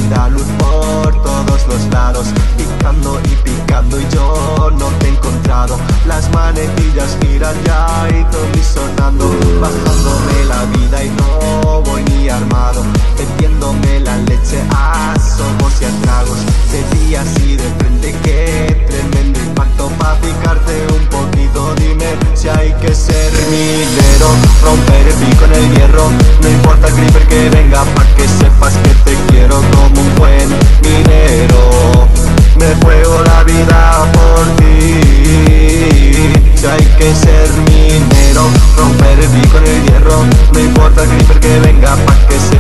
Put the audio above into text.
da luz por todos los lados, picando y picando y yo no te he encontrado. Las manecillas giran ya y todo sonando, bajándome la vida y no voy ni armado, metiéndome la leche a sorbos y a tragos. De día así de frente, qué tremendo impacto pa' picarte un poquito. Dime si hay que ser minero, romper el pico en el hierro. No importa el creeper que venga, pa' que sepas que te quiero como un buen minero. Me juego la vida por ti. Si hay que ser minero, romper el pico en el hierro. No importa el creeper que venga, pa' que sepas